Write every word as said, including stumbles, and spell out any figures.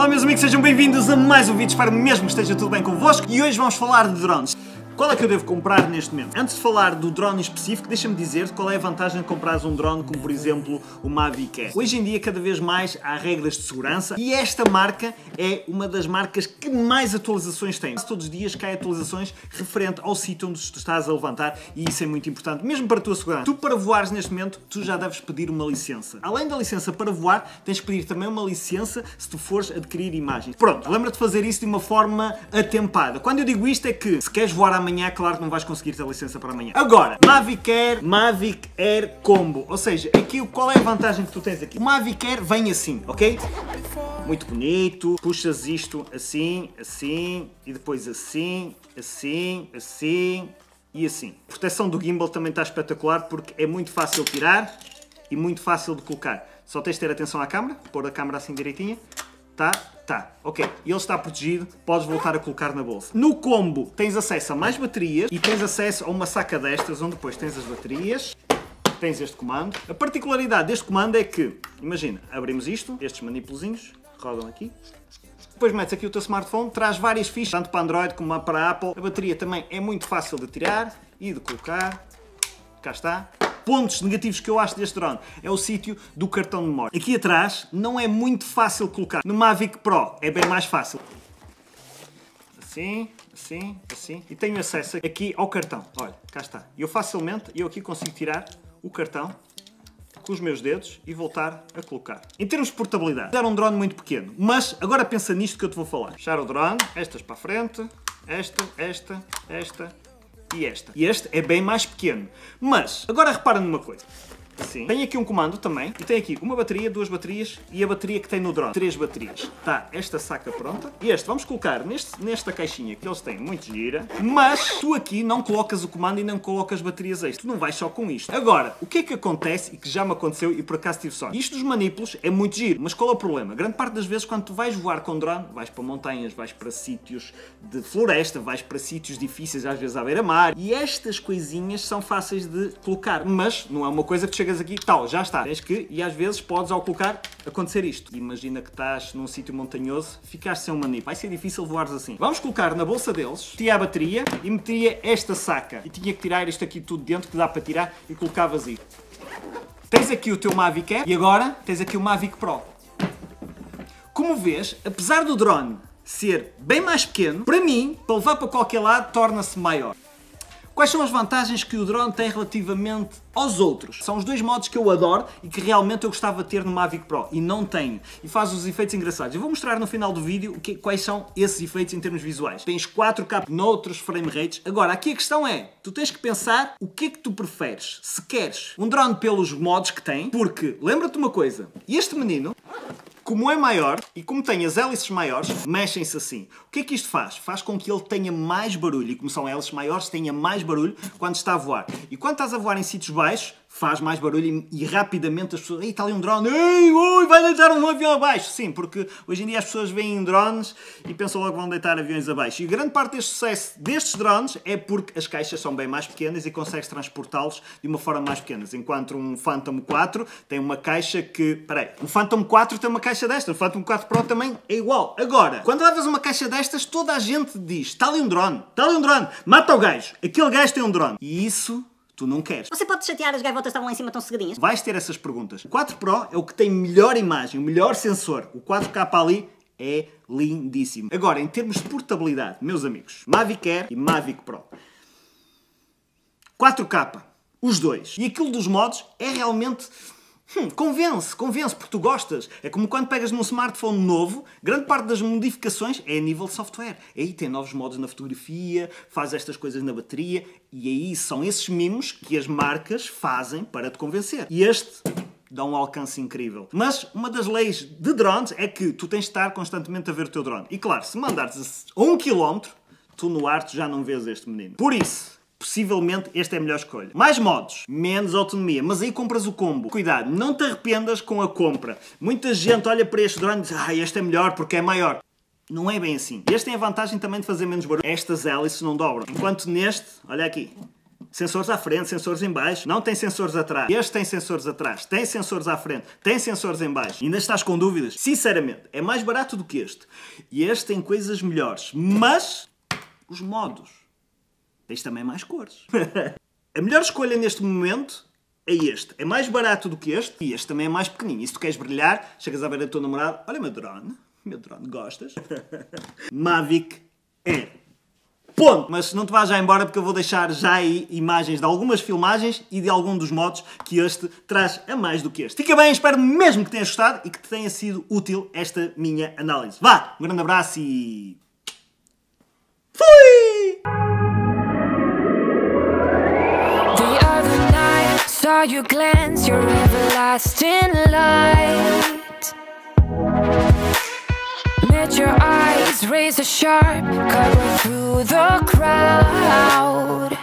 Olá meus amigos, sejam bem-vindos a mais um vídeo, espero mesmo que esteja tudo bem convosco e hoje vamos falar de drones. Qual é que eu devo comprar neste momento? Antes de falar do drone específico, deixa-me dizer qual é a vantagem de comprares um drone como por exemplo o Mavic Air. Hoje em dia cada vez mais há regras de segurança e esta marca é uma das marcas que mais atualizações tem. Todos os dias cai atualizações referente ao sítio onde tu estás a levantar e isso é muito importante, mesmo para a tua segurança. Tu para voares neste momento, tu já deves pedir uma licença. Além da licença para voar, tens de pedir também uma licença se tu fores adquirir imagens. Pronto, lembra-te de fazer isso de uma forma atempada. Quando eu digo isto é que se queres voar à amanhã, claro que não vais conseguir ter a licença para amanhã. Agora, Mavic Air, Mavic Air Combo. Ou seja, aqui qual é a vantagem que tu tens aqui? O Mavic Air vem assim, ok? Muito bonito. Puxas isto assim, assim, e depois assim, assim, assim e assim. A proteção do gimbal também está espetacular porque é muito fácil tirar e muito fácil de colocar. Só tens de ter atenção à câmera, pôr a câmera assim direitinha. Tá? Tá, ok. E ele está protegido, podes voltar a colocar na bolsa. No combo tens acesso a mais baterias e tens acesso a uma saca destas, onde depois tens as baterias, tens este comando. A particularidade deste comando é que, imagina, abrimos isto, estes manipulozinhos rodam aqui. Depois metes aqui o teu smartphone, traz várias fichas, tanto para Android como para Apple. A bateria também é muito fácil de tirar e de colocar. Cá está. Pontos negativos que eu acho deste drone é o sítio do cartão de memória. Aqui atrás não é muito fácil colocar. No Mavic Pro é bem mais fácil. Assim, assim, assim. E tenho acesso aqui ao cartão. Olha, cá está. Eu facilmente, eu aqui consigo tirar o cartão com os meus dedos e voltar a colocar. Em termos de portabilidade, era um drone muito pequeno. Mas agora pensa nisto que eu te vou falar. Fechar o drone, estas para a frente, esta, esta, esta... e esta. E este é bem mais pequeno. Mas, agora repara numa coisa. Assim. Tem aqui um comando também. E tem aqui uma bateria, duas baterias e a bateria que tem no drone. Três baterias. Está esta saca pronta. E este vamos colocar neste, nesta caixinha que eles têm muito gira. Mas tu aqui não colocas o comando e não colocas baterias extras. Tu não vais só com isto. Agora, o que é que acontece e que já me aconteceu e por acaso tive sorte? Isto dos manípulos é muito giro. Mas qual é o problema? Grande parte das vezes quando tu vais voar com drone, vais para montanhas, vais para sítios de floresta, vais para sítios difíceis, às vezes à beira-mar. E estas coisinhas são fáceis de colocar. Mas não é uma coisa que tu chegas aqui, tal, já está. Tens que, e às vezes podes ao colocar, acontecer isto. Imagina que estás num sítio montanhoso, ficaste sem um manípulo. Vai ser difícil voares assim. Vamos colocar na bolsa deles, metia a bateria e metia esta saca. E tinha que tirar isto aqui tudo dentro, que dá para tirar, e colocar vazio. Tens aqui o teu Mavic Air e agora tens aqui o Mavic Pro. Como vês, apesar do drone ser bem mais pequeno, para mim, para levar para qualquer lado, torna-se maior. Quais são as vantagens que o drone tem relativamente aos outros? São os dois modos que eu adoro e que realmente eu gostava de ter no Mavic Pro e não tenho. E faz os efeitos engraçados. Eu vou mostrar no final do vídeo o que, quais são esses efeitos em termos visuais. Tens quatro K noutros frame rates. Agora, aqui a questão é, tu tens que pensar o que é que tu preferes. Se queres um drone pelos modos que tem, porque, lembra-te uma coisa, este menino, como é maior e como tem as hélices maiores, mexem-se assim. O que é que isto faz? Faz com que ele tenha mais barulho. E como são hélices maiores, tenha mais barulho quando está a voar. E quando estás a voar em sítios baixos, faz mais barulho e, e rapidamente as pessoas... Ei, está ali um drone! Ei, ui, vai deitar um avião abaixo! Sim, porque hoje em dia as pessoas veem drones e pensam logo que vão deitar aviões abaixo. E grande parte deste sucesso destes drones é porque as caixas são bem mais pequenas e consegues transportá-los de uma forma mais pequena. Enquanto um Phantom quatro tem uma caixa que... Peraí, um Phantom quatro tem uma caixa desta, o Phantom quatro Pro também é igual. Agora, quando levas uma caixa destas, toda a gente diz, está ali um drone, está ali um drone, mata o gajo, aquele gajo tem um drone. E isso... tu não queres. Você pode chatear, as gaivotas estavam lá em cima tão cegadinhas? Vais ter essas perguntas. O quatro Pro é o que tem melhor imagem, o melhor sensor. O quatro K ali é lindíssimo. Agora, em termos de portabilidade, meus amigos, Mavic Air e Mavic Pro. quatro K, os dois. E aquilo dos modos é realmente... Hum, convence, convence, porque tu gostas. É como quando pegas num smartphone novo, grande parte das modificações é a nível de software. Aí tem novos modos na fotografia, faz estas coisas na bateria, e aí são esses mimos que as marcas fazem para te convencer. E este dá um alcance incrível. Mas uma das leis de drones é que tu tens de estar constantemente a ver o teu drone. E claro, se mandares a um quilómetro, tu no ar tu já não vês este menino. Por isso... possivelmente esta é a melhor escolha. Mais modos, menos autonomia, mas aí compras o combo. Cuidado, não te arrependas com a compra. Muita gente olha para este drone e diz, ah, este é melhor porque é maior. Não é bem assim. Este tem a vantagem também de fazer menos barulho. Estas hélices não dobram. Enquanto neste, olha aqui, Sensores à frente, sensores em baixo. Não tem sensores atrás. Este tem sensores atrás. Tem sensores à frente. Tem sensores em baixo. E ainda estás com dúvidas? Sinceramente, é mais barato do que este. E este tem coisas melhores. Mas os modos. Tens também mais cores. A melhor escolha neste momento é este. É mais barato do que este. E este também é mais pequenino. E se tu queres brilhar, chegas à beira do teu namorado. Olha meu drone. Meu drone, gostas? Mavic Air. Ponto! Mas não te vás já embora porque eu vou deixar já aí imagens de algumas filmagens e de algum dos modos que este traz a mais do que este. Fica bem, espero mesmo que tenhas gostado e que te tenha sido útil esta minha análise. Vá! Um grande abraço e... fui! The other night, saw you glance your everlasting light. Met your eyes, razor sharp, cut right through the crowd.